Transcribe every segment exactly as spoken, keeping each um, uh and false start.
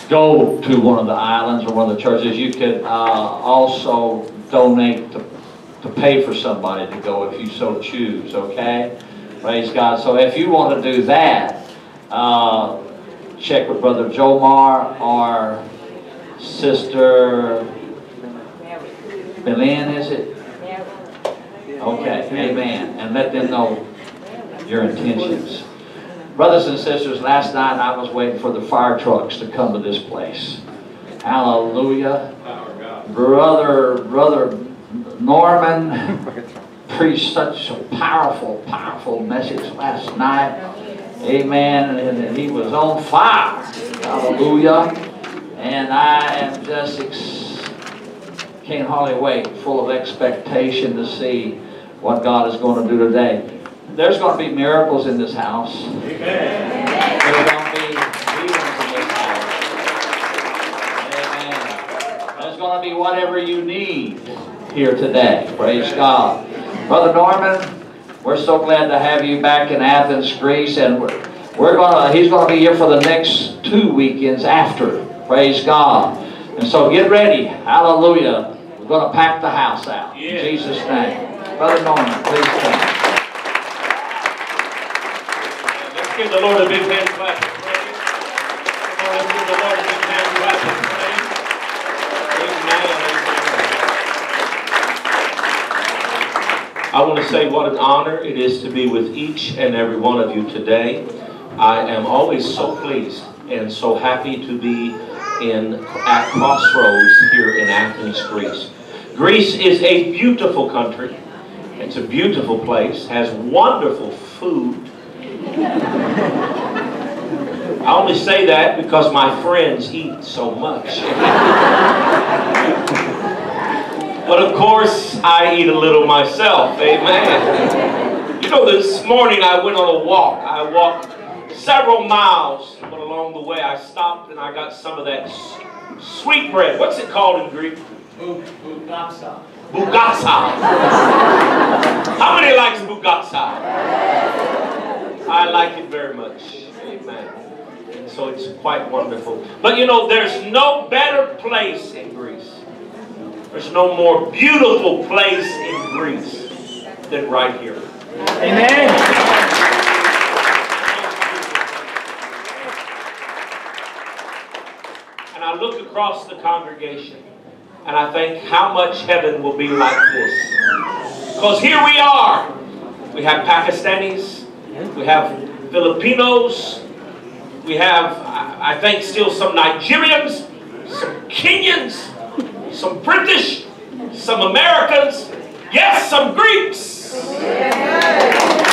go to one of the islands or one of the churches, you could uh, also donate to, to pay for somebody to go if you so choose, okay? Praise God. So if you want to do that, uh, check with Brother Jomar or Sister Belen, is it? Okay, amen. And let them know your intentions. Brothers and sisters, last night I was waiting for the fire trucks to come to this place. Hallelujah. Brother, Brother Norman preached such a powerful, powerful message last night. Amen. And he was on fire. Hallelujah. And I am just ex can't hardly wait, full of expectation to see what God is going to do today. There's going to be miracles in this house. Amen. There's going to be healings in this house. Amen. There's going to be whatever you need here today. Praise God. Brother Norman, we're so glad to have you back in Athens, Greece, and we're, we're gonna. He's going to be here for the next two weekends after. Praise God. And so get ready. Hallelujah. We're going to pack the house out. In Jesus' name. Brother Norman, please come. Let's give the Lord a big hand clap of praise. Let's give the Lord a big hand clap of praise. Amen. I want to say what an honor it is to be with each and every one of you today. I am always so pleased and so happy to be in at Crossroads here in Athens, Greece. Greece is a beautiful country. It's a beautiful place, has wonderful food. I only say that because my friends eat so much. But of course, I eat a little myself, amen. You know, this morning I went on a walk. I walked several miles, but along the way I stopped and I got some of that sweet bread. What's it called in Greek? Bougassa. Bougassa. How many likes bougassa? I like it very much. Amen. And so it's quite wonderful. But you know, there's no better place in Greece. There's no more beautiful place in Greece than right here. Amen. And I look across the congregation and I think how much heaven will be like this. Because here we are. We have Pakistanis. We have Filipinos. We have, I think, still some Nigerians, some Kenyans, some British, some Americans. Yes, some Greeks. Amen.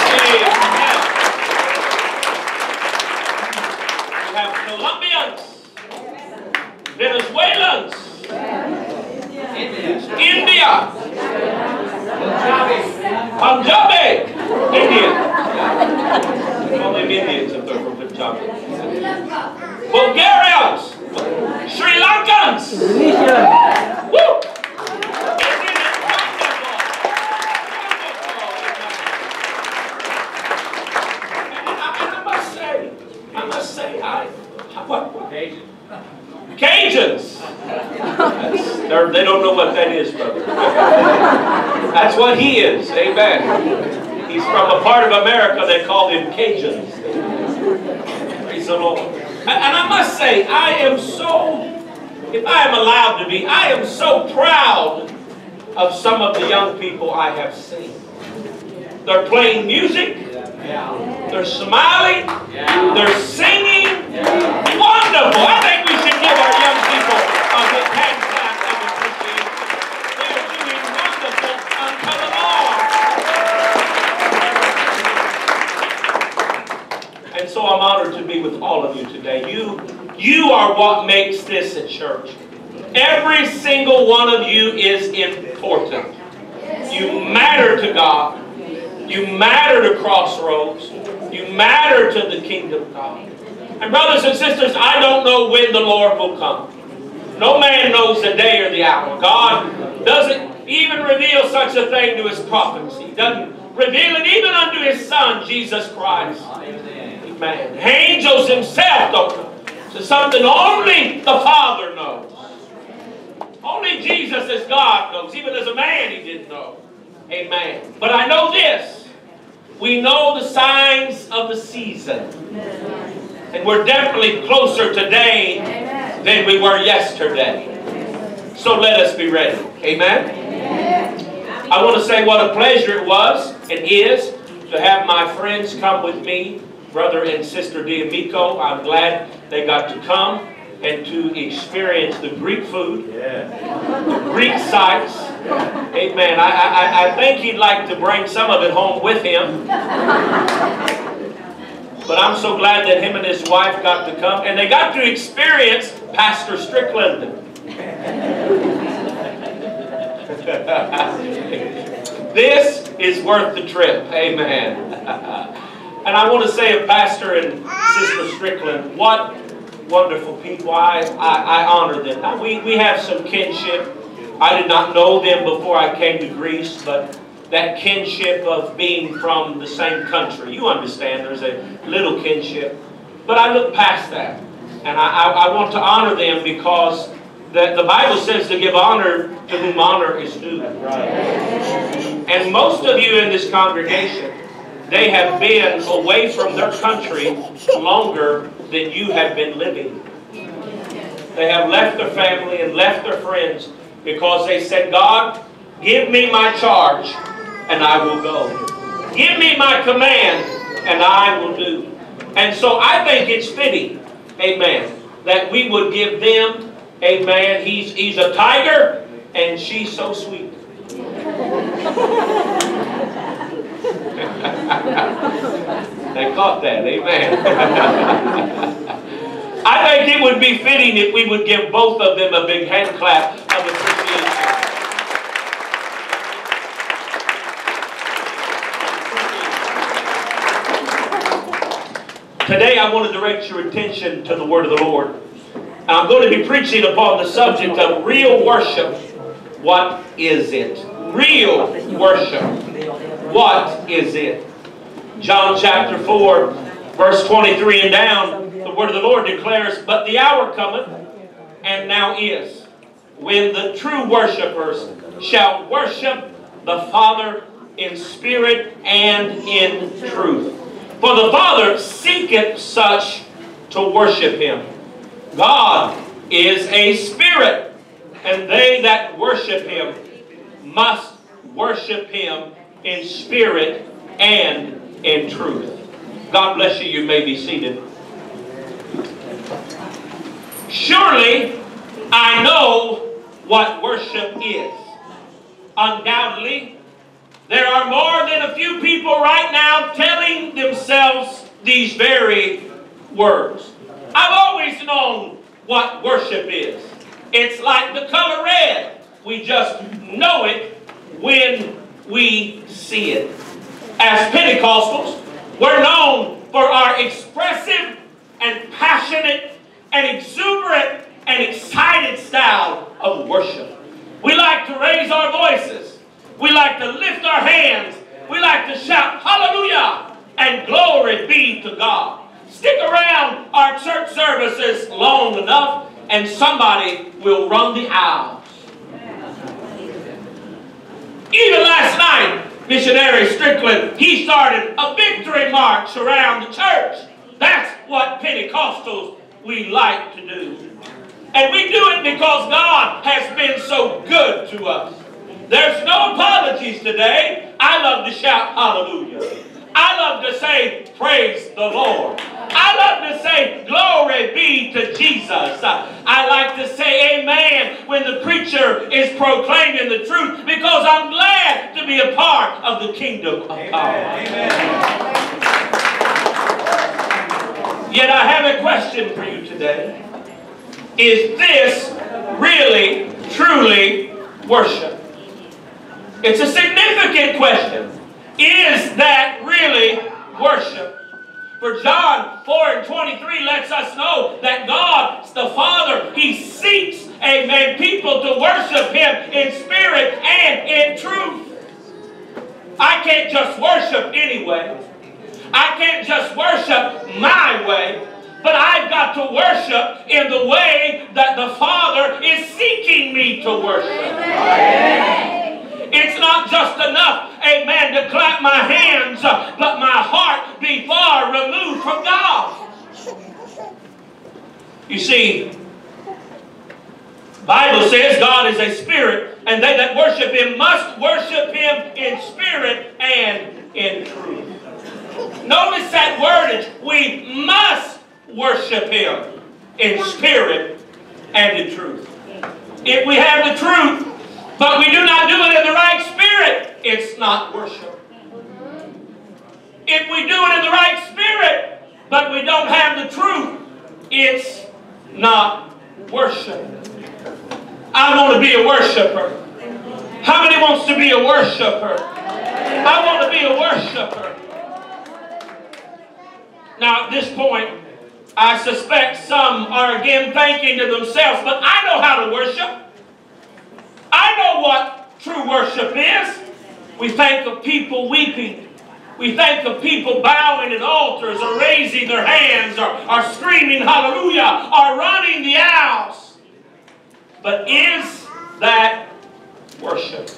We have Colombians. Venezuelans, India, Punjabi, India. We call them Indians if they're from Punjabi. Bulgarians, Sri Lankans. Woo! I must say, I must say, I what? Cajuns. They don't know what that is, brother. That's what he is. Amen. He's from a part of America they call him Cajuns. Praise the Lord. And I must say, I am so, if I am allowed to be, I am so proud of some of the young people I have seen. They're playing music. They're smiling. They're singing. Wonderful. I think we should give our young people a good hand clap of appreciation. They're doing wonderful unto the Lord. And so I'm honored to be with all of you today. You, you are what makes this a church. Every single one of you is important. You matter to God. You matter to Crossroads. You matter to the kingdom of God. And brothers and sisters, I don't know when the Lord will come. No man knows the day or the hour. God doesn't even reveal such a thing to his prophets. He doesn't reveal it even unto his Son, Jesus Christ. Amen. Angels himself don't know. It's something only the Father knows. Only Jesus as God knows. Even as a man he didn't know. Amen. But I know this. We know the signs of the season. And we're definitely closer today than we were yesterday. So let us be ready. Amen. I want to say what a pleasure it was and is to have my friends come with me, Brother and Sister D'Amico. I'm glad they got to come and to experience the Greek food, the Greek sights. Amen. I, I, I think he'd like to bring some of it home with him. But I'm so glad that him and his wife got to come. And they got to experience Pastor Strickland. This is worth the trip. Amen. And I want to say of Pastor and Sister Strickland, what wonderful people. I, I, I honor them. Now, we, we have some kinship. I did not know them before I came to Greece, but that kinship of being from the same country. You understand, there's a little kinship. But I look past that. And I, I, I want to honor them because the, the Bible says to give honor to whom honor is due. Right. And most of you in this congregation, they have been away from their country longer than you have been living. They have left their family and left their friends because they said, God, give me my charge and I will go. Give me my command and I will do. And so I think it's fitting, amen, that we would give them, amen, he's, he's a tiger and she's so sweet. They caught that, amen. I think it would be fitting if we would give both of them a big hand clap of appreciation. Today I want to direct your attention to the word of the Lord. And I'm going to be preaching upon the subject of real worship. What is it? Real worship. What is it? John chapter four, verse twenty-three and down, the word of the Lord declares, but the hour cometh, and now is, when the true worshipers shall worship the Father in spirit and in truth. For the Father seeketh such to worship Him. God is a spirit, and they that worship Him must worship Him in spirit and in truth. God bless you. You may be seated. Surely I know what worship is. Undoubtedly, there are more than a few people right now telling themselves these very words. I've always known what worship is. It's like the color red. We just know it when we see it. As Pentecostals, we're known for our expressive and passionate and exuberant and excited style of worship. We like to raise our voices. We like to lift our hands. We like to shout hallelujah and glory be to God. Stick around our church services long enough and somebody will run the aisles. Even last night, Missionary Strickland, he started a victory march around the church. That's what Pentecostals we like to do. And we do it because God has been so good to us. There's no apologies today. I love to shout hallelujah. I love to say praise the Lord. I love to say glory be to Jesus. I like to say amen when the preacher is proclaiming the truth because I'm glad to be a part of the kingdom of Amen. God. Amen. Yet I have a question for you today. Is this really, truly worship? It's a significant question. Is that really worship? For John four and twenty-three lets us know that God, the Father, He seeks, amen, people to worship Him in spirit and in truth. I can't just worship anyway. I can't just worship my way. But I've got to worship in the way that the Father is seeking me to worship. Amen. It's not just enough, amen, to clap my hands, but my heart be far removed from God. You see, the Bible says God is a spirit, and they that worship Him must worship Him in spirit and in truth. Notice that wordage. We must worship Him in spirit and in truth. If we have the truth, but we do not do it in the right spirit, it's not worship. If we do it in the right spirit, but we don't have the truth, it's not worship. I want to be a worshiper. How many wants to be a worshiper? I want to be a worshiper. Now at this point, I suspect some are again thinking to themselves, but I know how to worship. I know what true worship is. We think of people weeping. We think of people bowing at altars or raising their hands or, or screaming hallelujah or running the aisles. But is that worship?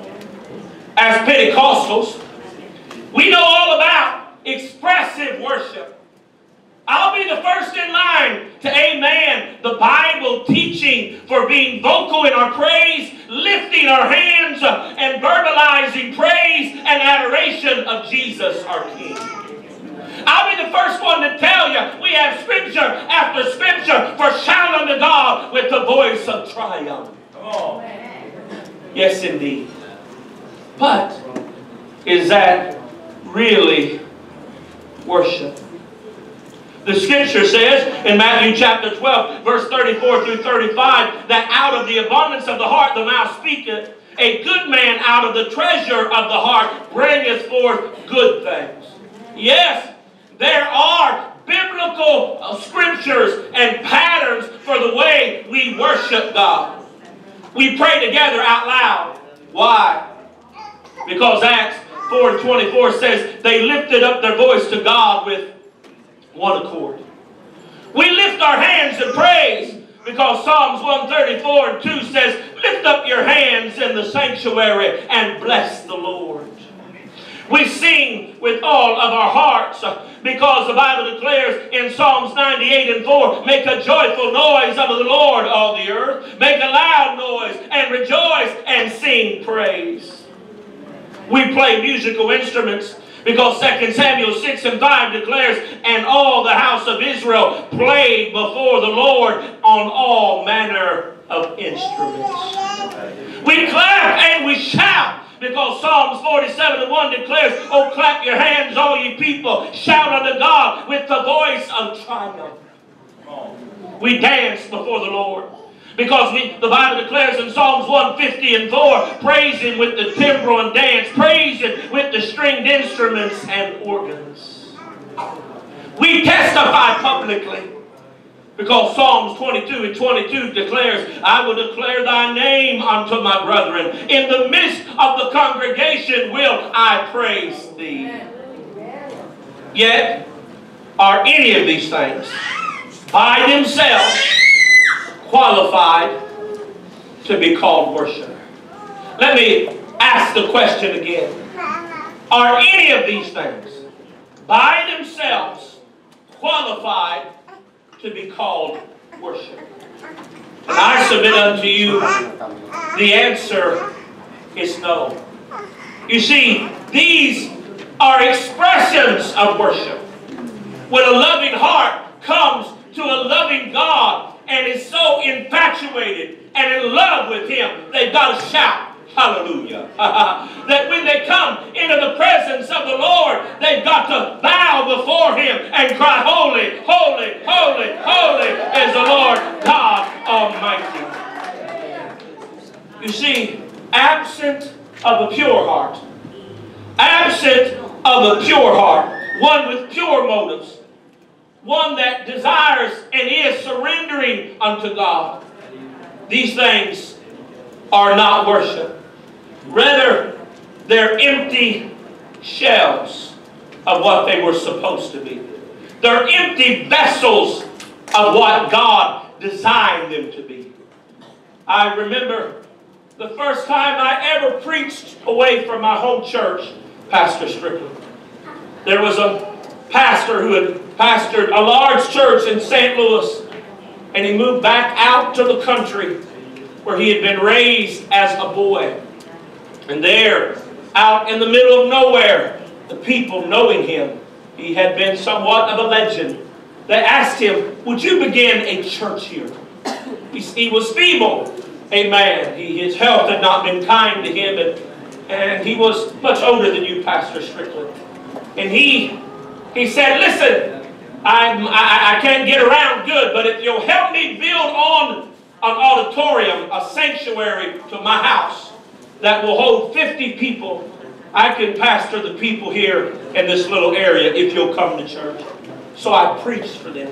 As Pentecostals, we know all about expressive worship. I'll be the first in line to amen the Bible teaching for being vocal in our praise, lifting our hands, uh, and verbalizing praise and adoration of Jesus our King. I'll be the first one to tell you we have scripture after scripture for shout unto God with the voice of triumph. Come on. Yes, indeed. But is that really worship? The scripture says in Matthew chapter twelve, verse thirty-four through thirty-five, that out of the abundance of the heart the mouth speaketh. A good man out of the treasure of the heart bringeth forth good things. Yes, there are biblical scriptures and patterns for the way we worship God. We pray together out loud. Why? Because Acts four and twenty-four says they lifted up their voice to God with one accord. We lift our hands in praise because Psalms one thirty-four and two says, lift up your hands in the sanctuary and bless the Lord. We sing with all of our hearts because the Bible declares in Psalms ninety-eight and four, make a joyful noise unto the Lord, all the earth. Make a loud noise and rejoice and sing praise. We play musical instruments because Second Samuel six and five declares, and all the house of Israel played before the Lord on all manner of instruments. We clap and we shout because Psalms forty-seven and one declares, oh, clap your hands, all ye people, shout unto God with the voice of triumph. We dance before the Lord. Because we, the Bible declares in Psalms one fifty and four, praise Him with the timbrel and dance. Praise Him with the stringed instruments and organs. We testify publicly. Because Psalms twenty-two and twenty-two declares, I will declare Thy name unto my brethren. In the midst of the congregation will I praise Thee. Yet, are any of these things by themselves qualified to be called worship? Let me ask the question again. Are any of these things by themselves qualified to be called worship? And I submit unto you the answer is no. You see, these are expressions of worship. When a loving heart comes to a loving God and is so infatuated and in love with Him, they've got to shout hallelujah. That when they come into the presence of the Lord, they've got to bow before Him and cry, holy, holy, holy, holy is the Lord God Almighty. You see, absent of a pure heart, absent of a pure heart, one with pure motives, one that desires and is surrendering unto God, these things are not worship. Rather, they're empty shells of what they were supposed to be. They're empty vessels of what God designed them to be. I remember the first time I ever preached away from my home church, Pastor Strickland. There was a pastor who had pastored a large church in Saint Louis, and he moved back out to the country where he had been raised as a boy. And there, out in the middle of nowhere, the people knowing him, he had been somewhat of a legend. They asked him, would you begin a church here? He, he was feeble, amen. He, his health had not been kind to him, and, and he was much older than you, Pastor Strickland. And he, he said, listen, I'm, I, I can't get around good, but if you'll help me build on an auditorium, a sanctuary to my house that will hold fifty people, I can pastor the people here in this little area if you'll come to church. So I preached for them.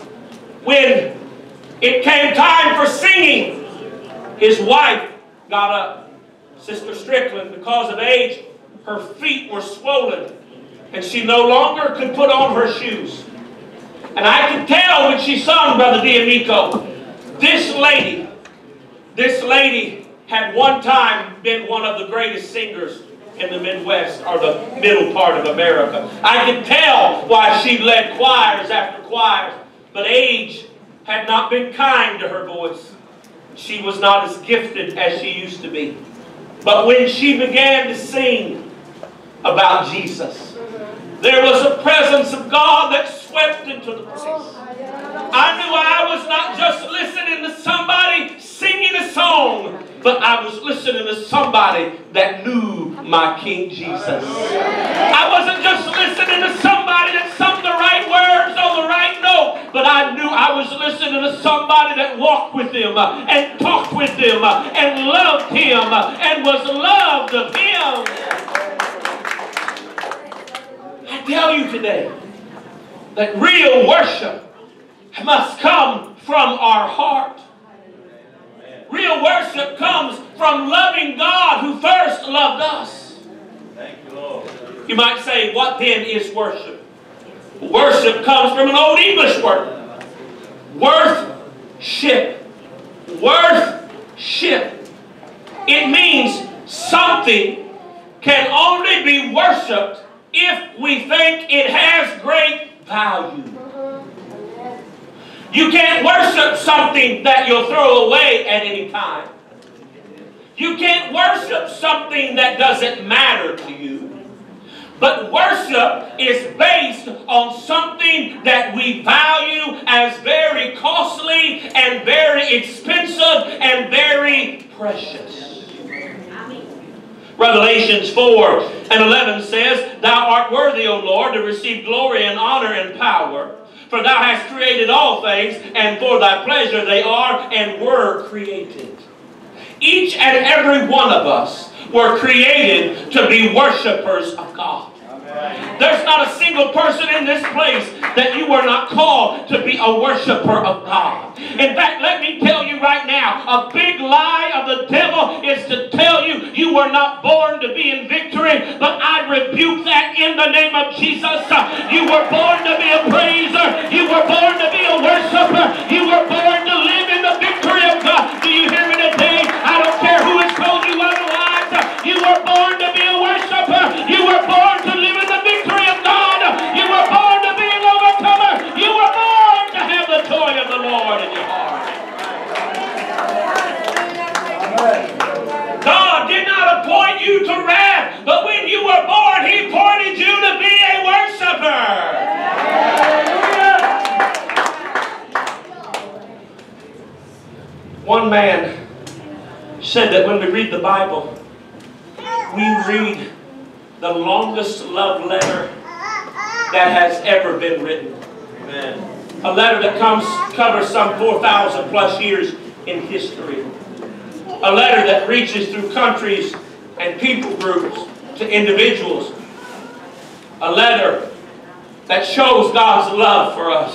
When it came time for singing, his wife got up. Sister Strickland, because of age, her feet were swollen, and she no longer could put on her shoes. And I could tell when she sung, Brother D'Amico, this lady, this lady had one time been one of the greatest singers in the Midwest, or the middle part of America. I could tell why she led choirs after choirs, but age had not been kind to her voice. She was not as gifted as she used to be. But when she began to sing about Jesus, there was a presence of God that swept into the place. I knew I was not just listening to somebody singing a song, but I was listening to somebody that knew my King Jesus. I wasn't just listening to somebody that sung the right words on the right note, but I knew I was listening to somebody that walked with him uh, and talked with him uh, and loved him uh, and was loved of him. I tell you today that real worship must come from our heart. Real worship comes from loving God who first loved us. Thank you, Lord. You might say, what then is worship? Worship comes from an old English word. Worth-ship. Worth-ship. It means something can only be worshipped if we think it has great value. You can't worship something that you'll throw away at any time. You can't worship something that doesn't matter to you. But worship is based on something that we value as very costly and very expensive and very precious. Revelations four and eleven says, Thou art worthy, O Lord, to receive glory and honor and power. For thou hast created all things, and for thy pleasure they are and were created. Each and every one of us were created to be worshipers of God. There's not a single person in this place that you were not called to be a worshiper of God. In fact, let me tell you right now, a big lie of the devil is to tell you you were not born to be in victory, but I rebuke that in the name of Jesus. You were born to be a praiser. You were born to be a worshiper. You were born to live in the victory of God. Do you hear me today? I don't care who has told you otherwise. You were born to be a worshiper. You were born to live in the victory of God. You were born to be an overcomer. You were born to have the joy of the Lord in your heart. God did not appoint you to wrath, but when you were born, He appointed you to be a worshiper. One man said that when we read the Bible, we read the longest love letter that has ever been written. Amen. A letter that comes covers some four thousand plus years in history. A letter that reaches through countries and people groups to individuals. A letter that shows God's love for us.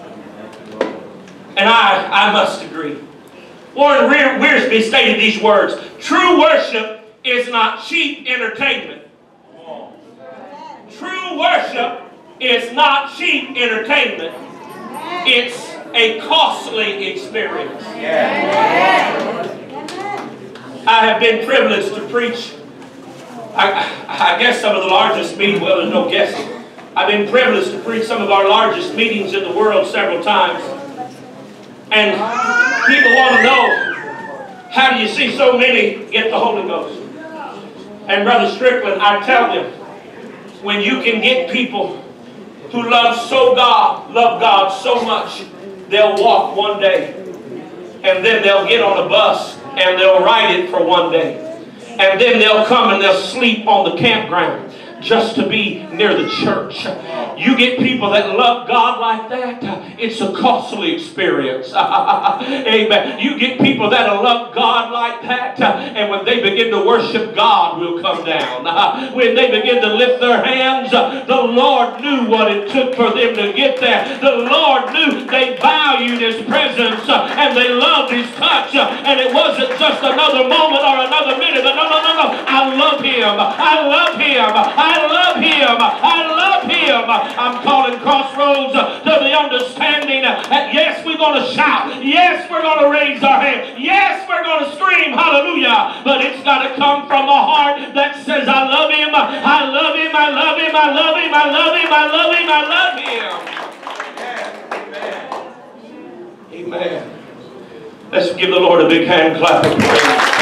And I, I must agree. Warren Wiersbe stated these words, True worship is not cheap entertainment. True worship is not cheap entertainment. It's a costly experience. I have been privileged to preach, I, I guess some of the largest meetings, well, there's no guessing. I've been privileged to preach some of our largest meetings in the world several times. And people want to know, how do you see so many get the Holy Ghost? And Brother Strickland, I tell them, when you can get people who love so God, love God so much, they'll walk one day, and then they'll get on a bus, and they'll ride it for one day. And then they'll come and they'll sleep on the campground just to be near the church. You get people that love God like that, it's a costly experience. Amen. You get people that love God like that, and when they begin to worship, God will come down. When they begin to lift their hands, the Lord knew what it took for them to get there. The Lord knew they valued His presence and they loved His touch, and it wasn't just another moment or another minute, but no, no, no, no. I love Him. I love Him. I love Him. I love Him. I'm calling Crossroads to the understanding that yes, we're going to shout. Yes, we're going to raise our hand. Yes, we're going to scream hallelujah. But it's got to come from a heart that says, I love Him. I love Him. I love Him. I love Him. I love Him. I love Him. I love Him. Amen. Amen. Let's give the Lord a big hand clap of praise.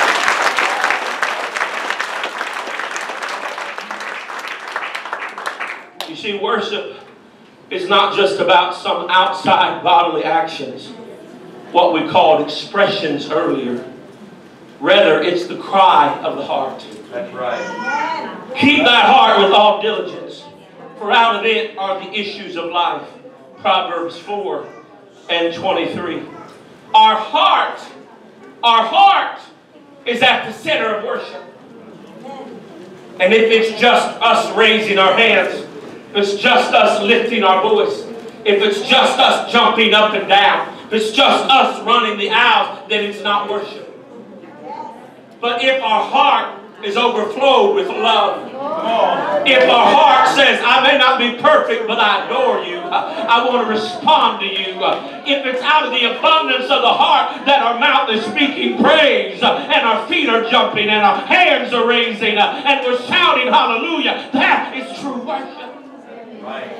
You see, worship is not just about some outside bodily actions, what we called expressions earlier. Rather, it's the cry of the heart. That's right. Keep thy heart with all diligence, for out of it are the issues of life. Proverbs four and twenty-three. Our heart, our heart is at the center of worship. And if it's just us raising our hands, if it's just us lifting our voice, if it's just us jumping up and down, if it's just us running the aisles, then it's not worship. But if our heart is overflowed with love, if our heart says, I may not be perfect, but I adore you, I want to respond to you, if it's out of the abundance of the heart that our mouth is speaking praise, and our feet are jumping, and our hands are raising, and we're shouting hallelujah, that is true worship. Right.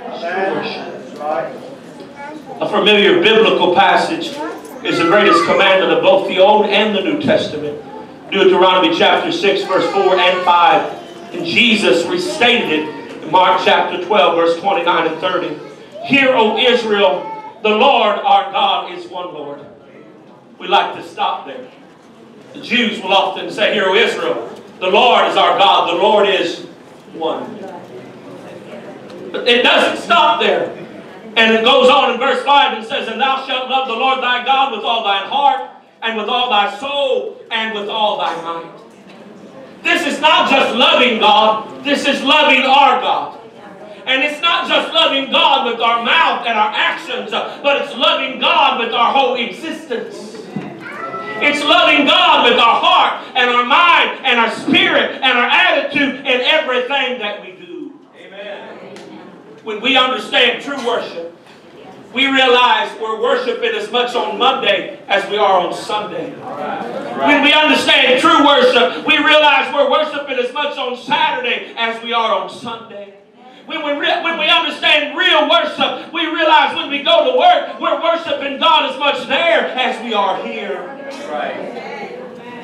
A familiar biblical passage is the greatest commandment of both the Old and the New Testament. Deuteronomy chapter six, verse four and five. And Jesus restated it in Mark chapter twelve, verse twenty-nine and thirty. Hear, O Israel, the Lord our God is one Lord. We like to stop there. The Jews will often say, Hear, O Israel, the Lord is our God, the Lord is one. But it doesn't stop there. And it goes on in verse five and says, And thou shalt love the Lord thy God with all thine heart, and with all thy soul, and with all thy might. This is not just loving God, this is loving our God. And it's not just loving God with our mouth and our actions, but it's loving God with our whole existence. It's loving God with our heart and our mind and our spirit and our attitude and everything that we do. Amen. When we understand true worship, we realize we're worshiping as much on Monday as we are on Sunday. Right. When we understand true worship, we realize we're worshiping as much on Saturday as we are on Sunday. When we, re when we understand real worship, we realize when we go to work, we're worshiping God as much there as we are here. Right.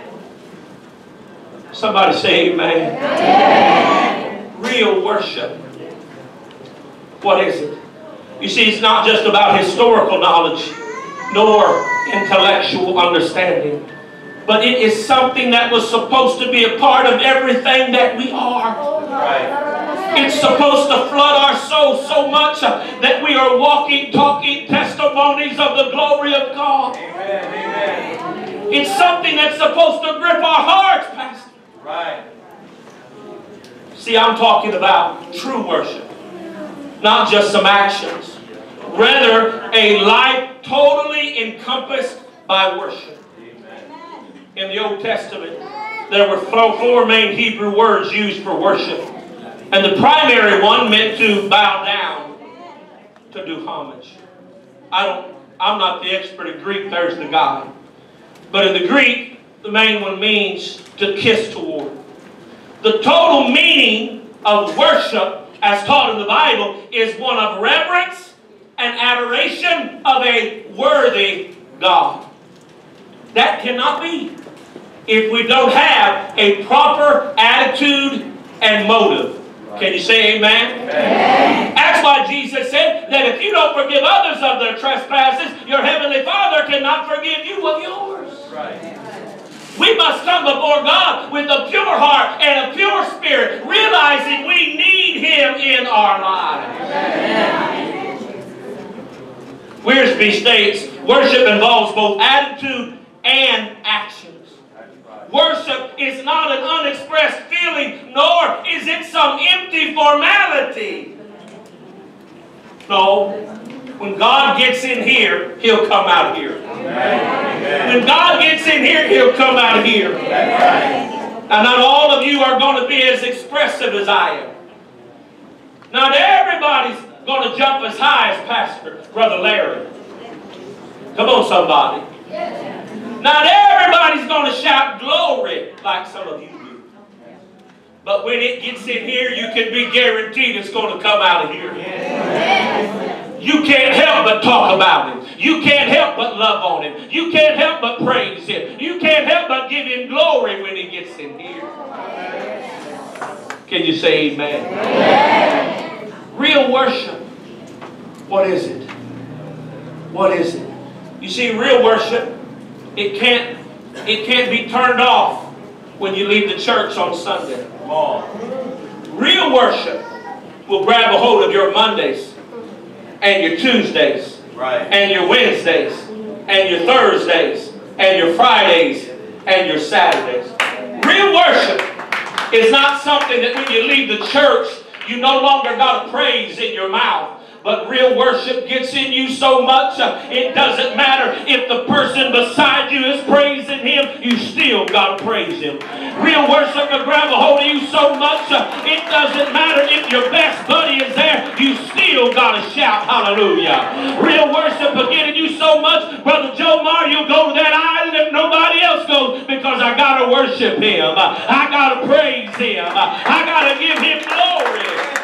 Somebody say amen. Amen. Real worship. What is it? You see, it's not just about historical knowledge nor intellectual understanding, but it is something that was supposed to be a part of everything that we are. Right. It's supposed to flood our soul so much that we are walking, talking testimonies of the glory of God. Amen. Amen. It's something that's supposed to grip our hearts, Pastor. Right. See, I'm talking about true worship. Not just some actions. Rather, a life totally encompassed by worship. In the Old Testament, there were four main Hebrew words used for worship. And the primary one meant to bow down, to do homage. I don't, I'm not the expert in Greek, there's the guy. But in the Greek, the main one means to kiss toward. The total meaning of worship, as taught in the Bible, is one of reverence and adoration of a worthy God. That cannot be if we don't have a proper attitude and motive. Can you say amen? Amen? That's why Jesus said that if you don't forgive others of their trespasses, your heavenly Father cannot forgive you of yours. Right. We must come before God with a pure heart and a pure spirit, realizing we need Him in our lives. Amen. Wiersbe states, worship involves both attitude and actions. Worship is not an unexpressed feeling, nor is it some empty formality. No. When God gets in here, He'll come out here. Amen. When God gets in here, He'll come out here. And not all of you are going to be as expressive as I am. Not everybody's going to jump as high as Pastor Brother Larry. Come on, somebody. Not everybody's going to shout glory like some of you do. But when it gets in here, you can be guaranteed it's going to come out of here. You can't help but talk about Him. You can't help but love on Him. You can't help but praise Him. You can't help but give Him glory when He gets in here. Can you say amen? Amen. Real worship. What is it? What is it? You see, real worship, it can't, it can't be turned off when you leave the church on Sunday. Come on. Real worship will grab a hold of your Mondays and your Tuesdays, right, and your Wednesdays, and your Thursdays, and your Fridays, and your Saturdays. Real worship is not something that when you leave the church, you no longer got a praise in your mouth. But real worship gets in you so much, uh, it doesn't matter if the person beside you is praising Him, you still got to praise Him. Real worship will grab a hold of you so much, uh, it doesn't matter if your best buddy is there, you still got to shout hallelujah. Real worship will get in you so much, Brother Joe Mar, you'll go to that island if nobody else goes, because I got to worship Him. Uh, I got to praise Him. Uh, I got to give Him glory.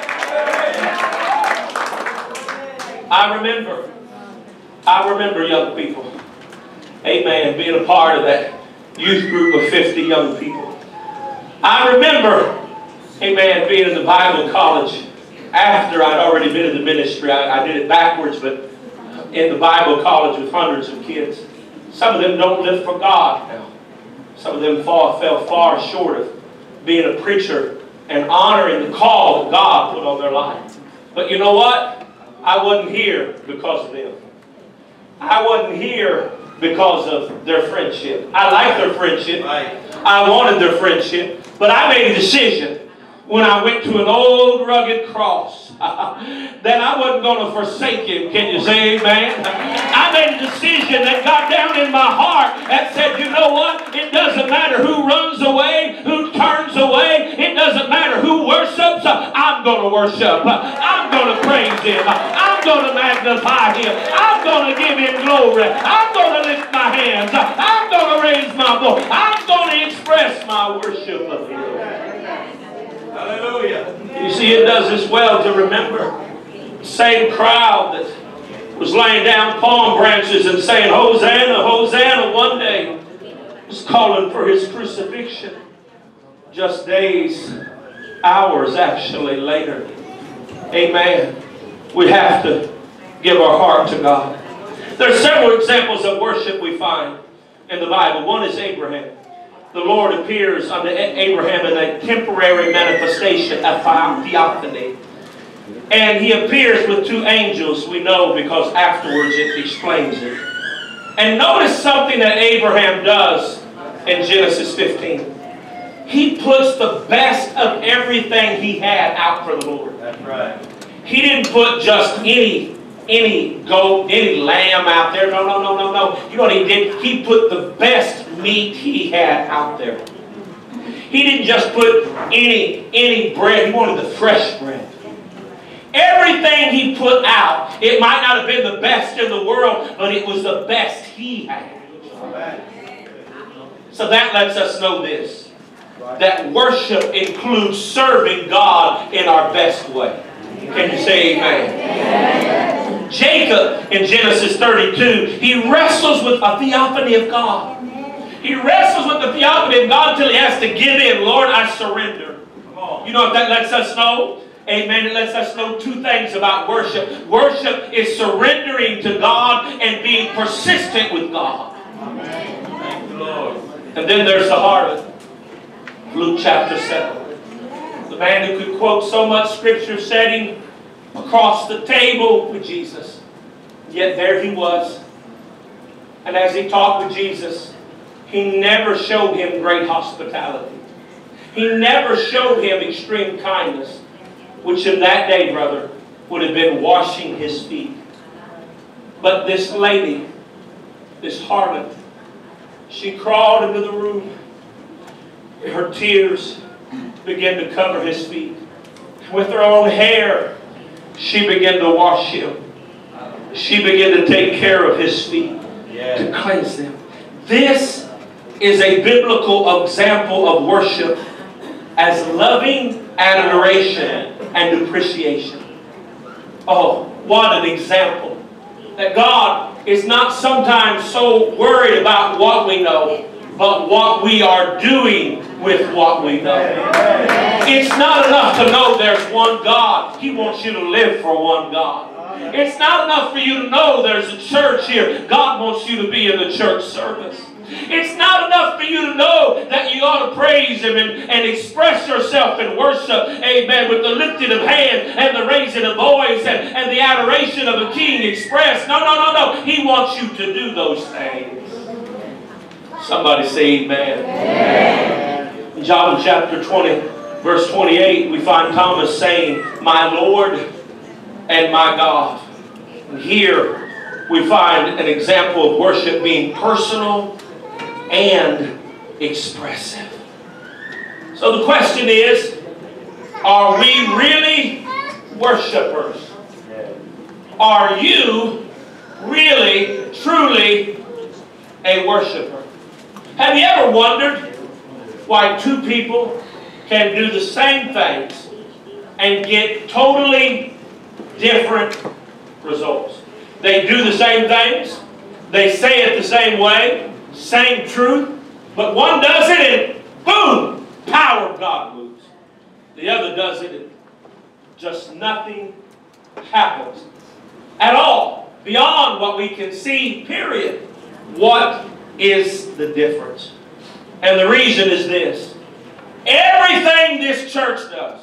I remember, I remember young people, amen, being a part of that youth group of fifty young people. I remember, amen, being in the Bible college after I'd already been in the ministry. I, I did it backwards, but in the Bible college with hundreds of kids. Some of them don't live for God now. Some of them fall, fell far short of being a preacher and honoring the call that God put on their life. But you know what? I wasn't here because of them. I wasn't here because of their friendship. I liked their friendship. I wanted their friendship. But I made a decision when I went to an old rugged cross that I wasn't going to forsake Him. Can you say amen? I made a decision that got down in my heart that said, you know what? It doesn't matter who runs away, who turns away. It doesn't matter who worships. I'm going to worship. I'm going to praise Him. I'm going to magnify Him. I'm going to give Him glory. I'm going to lift my hands. I'm going to raise my voice. I'm going to express my worship of Him. Hallelujah. You see, it does us well to remember the same crowd that was laying down palm branches and saying, Hosanna, Hosanna, one day was calling for His crucifixion. Just days, hours actually later. Amen. We have to give our heart to God. There are several examples of worship we find in the Bible. One is Abraham. The Lord appears unto Abraham in a temporary manifestation, a theophany. And He appears with two angels, we know, because afterwards it explains it. And notice something that Abraham does in Genesis fifteen. He puts the best of everything he had out for the Lord. That's right. He didn't put just any any goat, any lamb out there. No, no, no, no, no. You know what He did? He put the best meat he had out there. He didn't just put any, any bread. He wanted the fresh bread. Everything he put out, it might not have been the best in the world, but it was the best he had. So that lets us know this, that worship includes serving God in our best way. Can you say amen? Jacob in Genesis thirty-two, he wrestles with a theophany of God. He wrestles with the theophany of God until he has to give in. Lord, I surrender. You know what that lets us know? Amen. It lets us know two things about worship. Worship is surrendering to God and being persistent with God. Thank the Lord. And then there's the harlot. Luke chapter seven. The man who could quote so much scripture sitting across the table with Jesus. Yet there he was. And as he talked with Jesus, he never showed him great hospitality. He never showed him extreme kindness, which in that day, brother, would have been washing his feet. But this lady, this harlot, she crawled into the room. Her tears began to cover his feet. With her own hair, she began to wash him. She began to take care of his feet, yeah, to cleanse them. This is a biblical example of worship as loving adoration and appreciation. Oh, what an example. That God is not sometimes so worried about what we know, but what we are doing with what we know. It's not enough to know there's one God. He wants you to live for one God. It's not enough for you to know there's a church here. God wants you to be in the church service. It's not enough for you to know that you ought to praise Him and, and express yourself in worship, amen, with the lifting of hands and the raising of voice and, and the adoration of a king expressed. No, no, no, no. He wants you to do those things. Somebody say amen. Amen. In John chapter twenty, verse twenty-eight, we find Thomas saying, "My Lord and my God." And here we find an example of worship being personal and expressive. So the question is, are we really worshipers? Are you really, truly a worshiper? Have you ever wondered why two people can do the same things and get totally different results? They do the same things, they say it the same way, same truth, but one does it and boom, power of God moves. The other does it and just nothing happens at all, beyond what we can see, period. What is the difference? And the reason is this: everything this church does,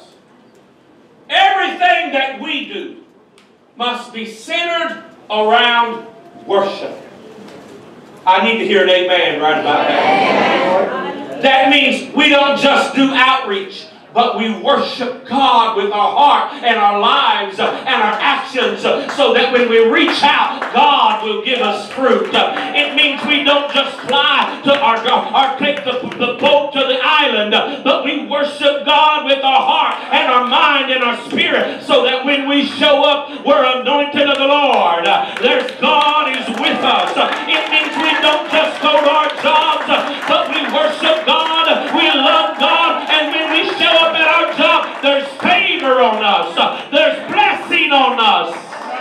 everything that we do, must be centered around worship. I need to hear an amen right about that. That means we don't just do outreach, but we worship God with our heart and our lives and our actions, so that when we reach out, God will give us fruit. It means we don't just fly to our, or take the, the boat to the island, but we worship God with our heart and our mind and our spirit, so that when we show up, we're anointed of the Lord. There's God is with us. It means we don't just go to our jobs, but we worship God, we love God, and when we show up at our job, there's favor on us. There's blessing on us.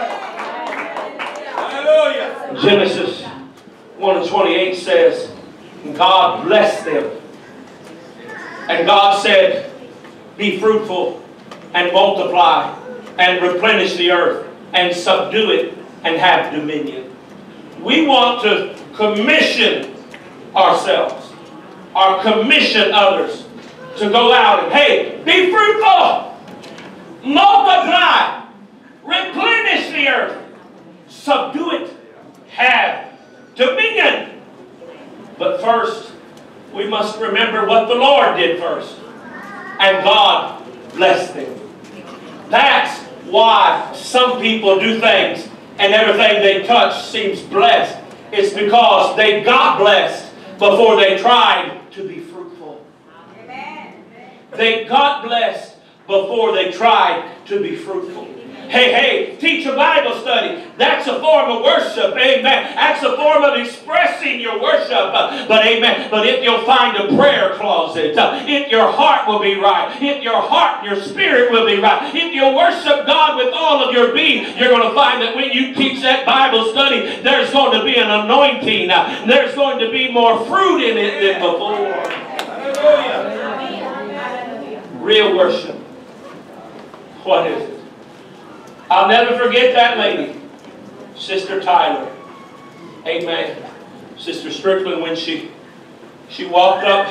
Hallelujah. Genesis one and twenty-eight says, God blessed them. And God said, be fruitful and multiply and replenish the earth and subdue it and have dominion. We want to commission ourselves, or commission others to go out and, hey, be fruitful, multiply, replenish the earth, subdue it, have dominion. But first, we must remember what the Lord did first. And God blessed them. That's why some people do things and everything they touch seems blessed. It's because they got blessed before they tried to be fruitful. Amen. They got blessed before they tried to be fruitful. Hey, hey, teach a Bible study. That's a form of worship. Amen. That's a form of expressing your worship. But amen. But if you'll find a prayer closet, if your heart will be right, if your heart and your spirit will be right, if you worship God with all of your being, you're going to find that when you teach that Bible study, there's going to be an anointing. There's going to be more fruit in it than before. Hallelujah. Real worship. What is it? I'll never forget that lady, Sister Tyler. Amen. Sister Strickland, when she, she walked up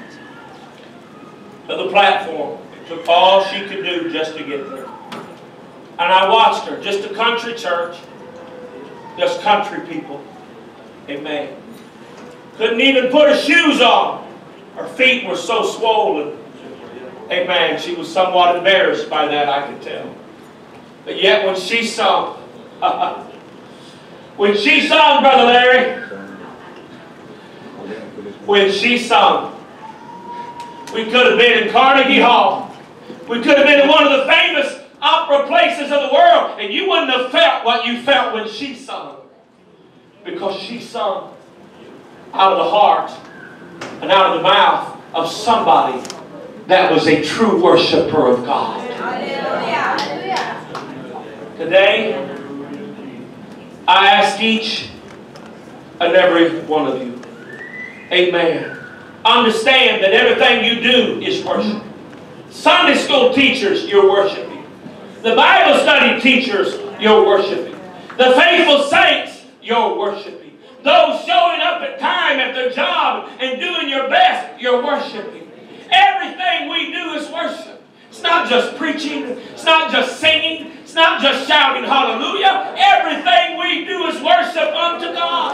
to the platform, it took all she could do just to get there. And I watched her, just a country church, just country people. Amen. Couldn't even put her shoes on. Her feet were so swollen. Amen. She was somewhat embarrassed by that, I could tell. But yet when she sung, when she sung, Brother Larry, when she sung, we could have been in Carnegie Hall. We could have been in one of the famous opera places of the world, and you wouldn't have felt what you felt when she sung. Because she sung out of the heart and out of the mouth of somebody that was a true worshiper of God. Today, I ask each and every one of you, amen, understand that everything you do is worship. Sunday school teachers, you're worshiping. The Bible study teachers, you're worshiping. The faithful saints, you're worshiping. Those showing up at time at their job and doing your best, you're worshiping. Everything we do is worship. It's not just preaching. It's not just singing. It's not just shouting hallelujah. Everything we do is worship unto God.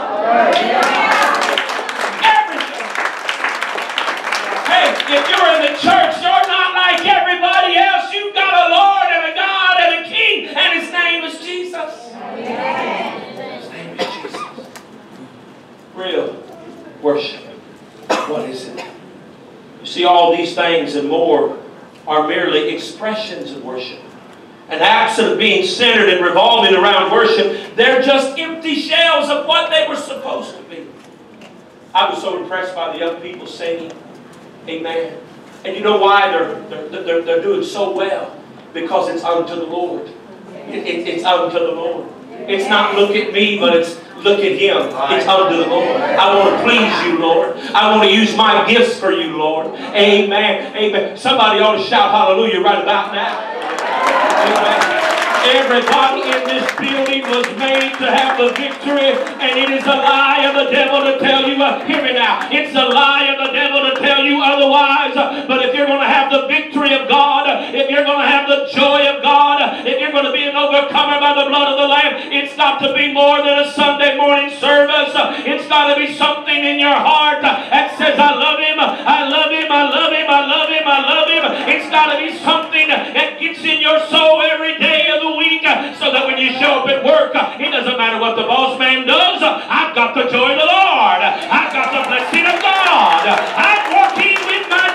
Everything. Hey, if you're in the church, you're not like everybody else. You've got a Lord and a God and a King, and His name is Jesus. His name is Jesus. Real worship. What is it? You see, all these things and more are merely expressions of worship. And acts of being centered and revolving around worship, they're just empty shells of what they were supposed to be. I was so impressed by the young people singing. Amen. And you know why they're, they're, they're, they're doing so well? Because it's unto the Lord. It, it, it's unto the Lord. It's not look at me, but it's look at Him. It's unto the Lord. I want to please you, Lord. I want to use my gifts for you, Lord. Amen. Amen. Somebody ought to shout hallelujah right about now. Amen. Everybody in this building was made to have the victory, and it is a lie of the devil to tell you, uh, hear me now, it's a lie of the devil to tell you otherwise. Uh, but if you're going to have the victory of God, uh, if you're going to have the joy of God, uh, if you're going to be an overcomer by the blood of the Lamb, it's got to be more than a Sunday morning service. Uh, it's got to be something in your heart uh, that says, I love Him, I love Him, I love Him, I love Him, I love Him. It's got to be something that gets in your soul every day of the week, so that when you show up at work, it doesn't matter what the boss man does. I've got the joy of the Lord. I've got the blessing of God. I'm walking with my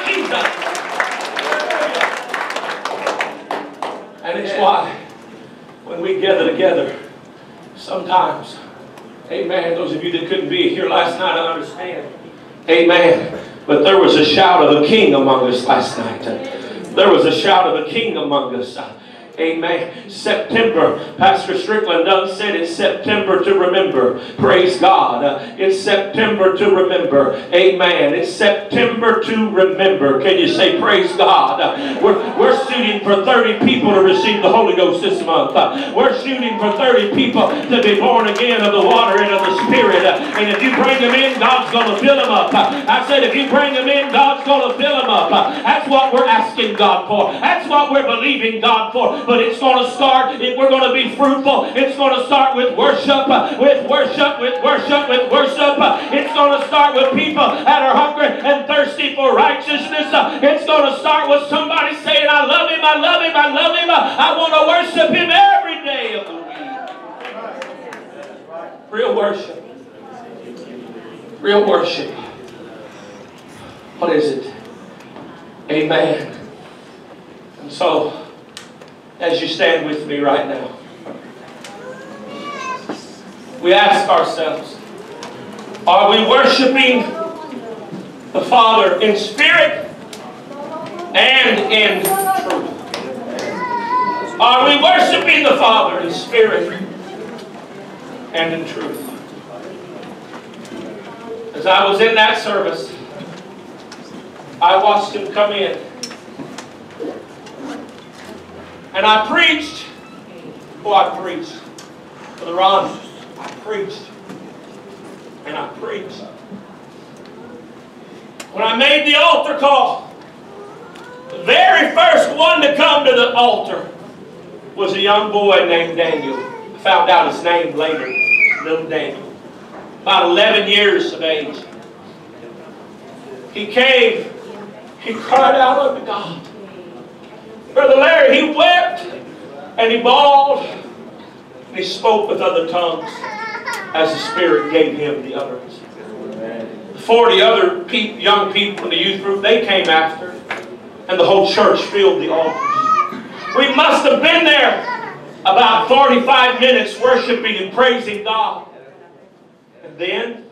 Jesus. And it's why when we gather together, sometimes, amen, those of you that couldn't be here last night, I understand. Amen. But there was a shout of a king among us last night. There was a shout of a king among us. Amen. September. Pastor Strickland done said it's September to remember. Praise God. Uh, it's September to remember. Amen. It's September to remember. Can you say praise God? Uh, we're, we're shooting for thirty people to receive the Holy Ghost this month. Uh, we're shooting for thirty people to be born again of the water and of the Spirit. Uh, and if you bring them in, God's going to fill them up. Uh, I said if you bring them in, God's going to fill them up. Uh, that's what we're asking God for. That's what we're believing God for. But it's going to start, if we're going to be fruitful, it's going to start with worship, with worship, with worship, with worship. It's going to start with people that are hungry and thirsty for righteousness. It's going to start with somebody saying, I love Him, I love Him, I love Him. I want to worship Him every day of the week. Real worship. Real worship. What is it? Amen. So, as you stand with me right now, we ask ourselves, are we worshiping the Father in spirit and in truth? Are we worshiping the Father in spirit and in truth? As I was in that service, I watched him come in. And I preached. Oh, I preached. Brother Ron, I preached. And I preached. When I made the altar call, the very first one to come to the altar was a young boy named Daniel. I found out his name later, little Daniel. About eleven years of age. He came, he cried out unto God. Brother Larry, he wept and he bawled and he spoke with other tongues as the Spirit gave him the utterance. Forty other pe young people in the youth group, they came after, and the whole church filled the altars. We must have been there about forty-five minutes worshiping and praising God. And then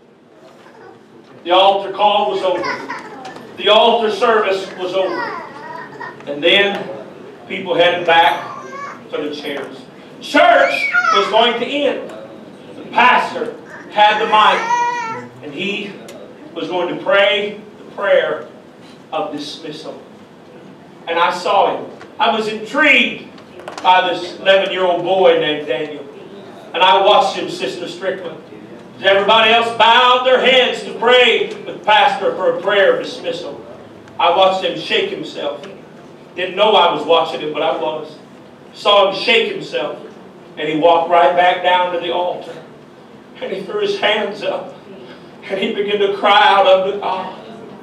the altar call was over. The altar service was over. And then people headed back to the chairs. Church was going to end. The pastor had the mic and he was going to pray the prayer of dismissal. And I saw him. I was intrigued by this eleven-year-old boy named Daniel. And I watched him, Sister Strickland. As everybody else bowed their heads to pray with the pastor for a prayer of dismissal, I watched him shake himself. Didn't know I was watching him, but I was. Saw him shake himself. And he walked right back down to the altar. And he threw his hands up. And he began to cry out unto God.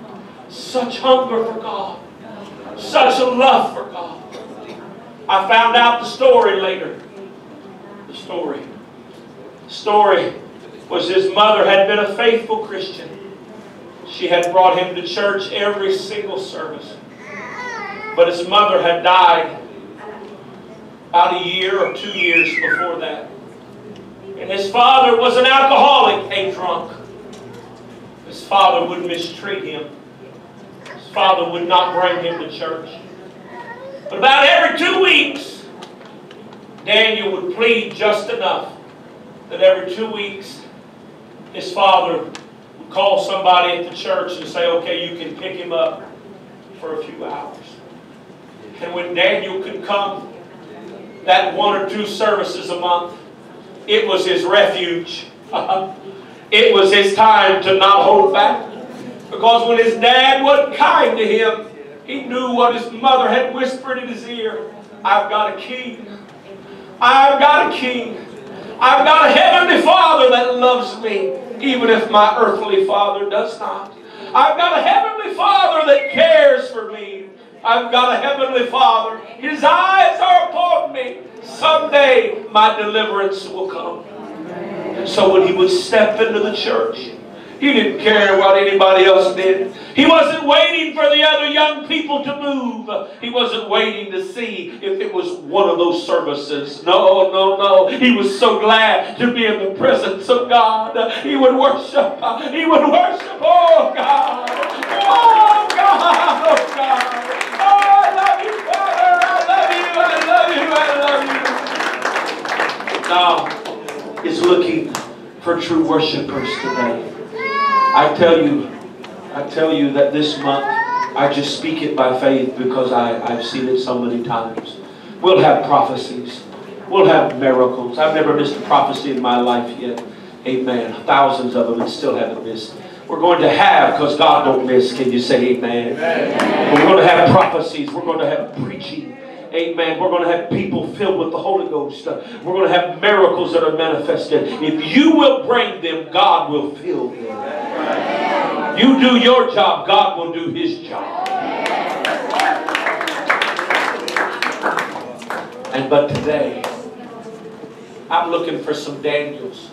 Such hunger for God. Such a love for God. I found out the story later. The story. The story was his mother had been a faithful Christian. She had brought him to church every single service. But his mother had died about a year or two years before that. And his father was an alcoholic, a drunk. His father would mistreat him. His father would not bring him to church. But about every two weeks, Daniel would plead just enough that every two weeks, his father would call somebody at the church and say, okay, you can pick him up for a few hours. And when Daniel could come that one or two services a month, it was his refuge. It was his time to not hold back. Because when his dad wasn't kind to him, he knew what his mother had whispered in his ear. I've got a king. I've got a king. I've got a heavenly Father that loves me, even if my earthly father does not. I've got a heavenly Father that cares for me. I've got a heavenly Father. His eyes are upon me. Someday my deliverance will come. And so when he would step into the church, he didn't care what anybody else did. He wasn't waiting for the other young people to move. He wasn't waiting to see if it was one of those services. No, no, no. He was so glad to be in the presence of God. He would worship. He would worship. Oh, God. Oh, God. Oh, God. Oh, I love you, Father. I love you. I love you. I love you. Now, it's looking for true worshipers today. I tell you, I tell you that this month, I just speak it by faith because I, I've seen it so many times. We'll have prophecies. We'll have miracles. I've never missed a prophecy in my life yet. Amen. Thousands of them and still haven't missed. We're going to have, because God don't miss. Can you say amen? Amen. We're going to have prophecies. We're going to have preaching. Amen. We're going to have people filled with the Holy Ghost. We're going to have miracles that are manifested. If you will bring them, God will fill them. You do your job, God will do His job. And but today, I'm looking for some Daniels.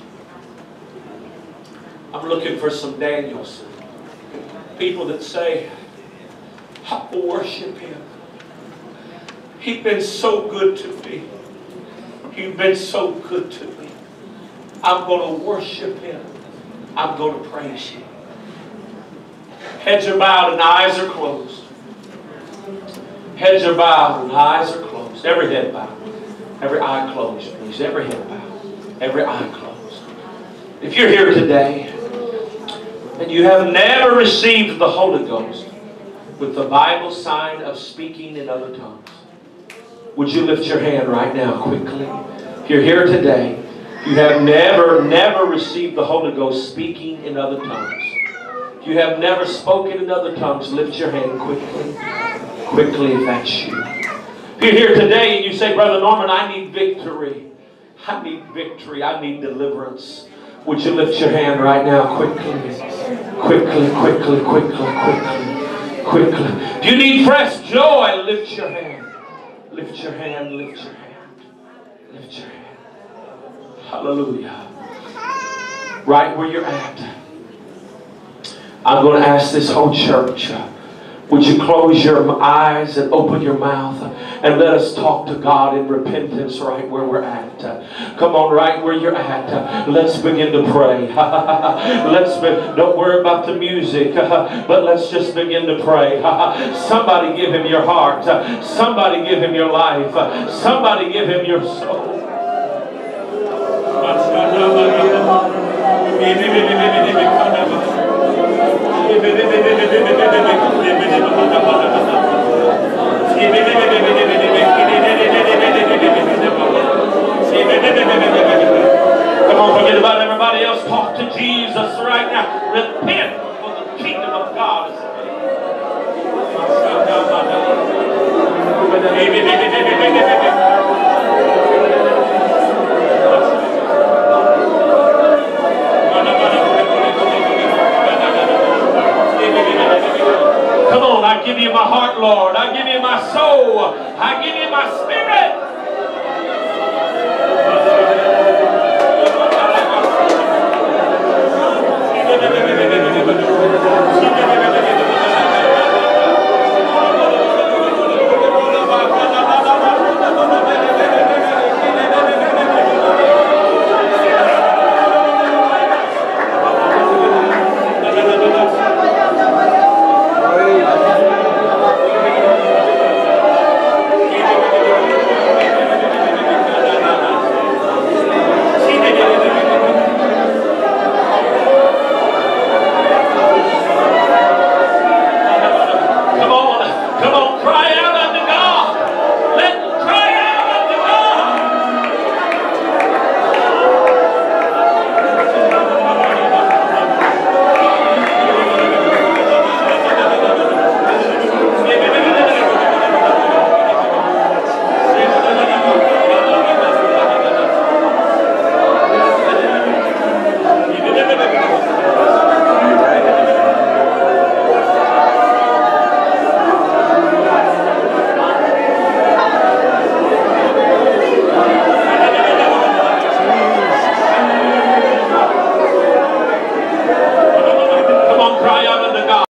I'm looking for some Daniels. People that say, I worship Him. He's been so good to me. He's been so good to me. I'm going to worship Him. I'm going to praise Him. Heads are bowed and eyes are closed. Heads are bowed and eyes are closed. Every head bowed. Every eye closed, please. Every head bowed. Every eye closed. If you're here today and you have never received the Holy Ghost with the Bible sign of speaking in other tongues, would you lift your hand right now quickly? If you're here today, you have never, never received the Holy Ghost speaking in other tongues. If you have never spoken in other tongues, lift your hand quickly. Quickly, if that's you. If you're here today and you say, Brother Norman, I need victory. I need victory. I need deliverance. Would you lift your hand right now quickly? Quickly, quickly, quickly, quickly, quickly. If you need fresh joy, lift your hand. Lift your hand, lift your hand. Lift your hand. Hallelujah. Right where you're at. I'm going to ask this whole church, would you close your eyes and open your mouth and let us talk to God in repentance right where we're at. Come on, right where you're at. Let's begin to pray. Let's be, don't worry about the music, but let's just begin to pray. Somebody give Him your heart. Somebody give Him your life. Somebody give Him your soul. Come on, forget about everybody else. Talk to Jesus right now. Repent, for the kingdom of God is Come on, I give you my heart, Lord. I give you my soul. I give you my spirit.